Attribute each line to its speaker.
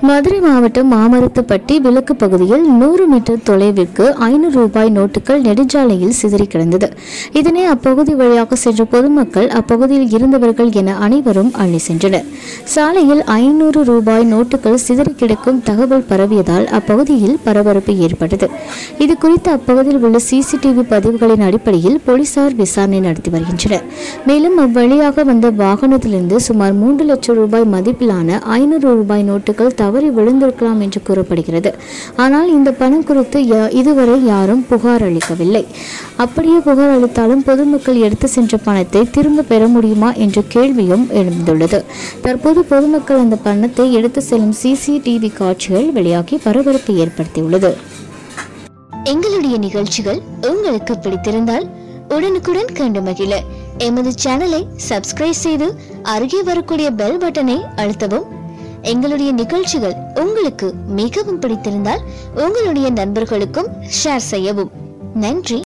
Speaker 1: மதுரை மாவட்டம் மாமரத்துப்பட்டி விலக்கு பகுதியில் 100 மீட்டர் தொலைவிற்கு 500 ரூபாய் நோட்டுகள் நெடுஞ்சாலையில் சிதறி கிடந்தது. இதனை அப்பகுதி வழியாக சென்ற பொதுமக்கள், அப்பகுதியில் இருந்தவர்கள் என அனைவரும் அள்ளி சென்றனர். சாலையில் 500 ரூபாய் நோட்டுகள் சிதறி கிடக்கும் தகவல் பரவியதால் அப்பகுதியில் பரபரப்பு ஏற்பட்டது. இது குறித்து அப்பகுதியில் உள்ள சிசிடிவி பதிவுகளின் அடிப்படையில் போலீசார் விசாரணை நடத்தி வருகின்றனர். மேலும் அவ்வழியாக வந்த வாகனத்திலிருந்து சுமார் 3 லட்சம் ரூபாய் மதிப்பிலான 500 ரூபாய் நோட்டுகள் தவறி விழுந்திருக்கலாம் என்று கூறப்படுகிறது. ஆனால் இந்த பணம் குறித்து இதுவரை யாரும் புகார் அளிக்கவில்லை. அப்படியே புகார் அளித்தாலும் பொதுமக்கள் எடுத்து சென்ற பணத்தை திரும்ப பெற முடியுமா என்ற கேள்வியும் எழுந்துள்ளது. தற்போது பொதுமக்கள் அந்த பணத்தை எடுத்து செல்லும் சிசிடிவி காட்சிகள் வெளியாகி பரபரப்பை ஏற்படுத்தியுள்ளது.
Speaker 2: எங்களுடைய நிகழ்ச்சிகள் உங்களுக்கு பிடித்திருந்தால் உடனுக்குடன் கண்டு மகிழ எமது சேனலை சப்ஸ்கிரைப் செய்து அருகே வரக்கூடிய பெல் பட்டனை அழுத்தவும். எங்களுடைய நிகழ்ச்சிகள் உங்களுக்கு மிகவும் பிடித்திருந்தால் உங்களுடைய நண்பர்களுக்கும் ஷேர் செய்யவும். நன்றி.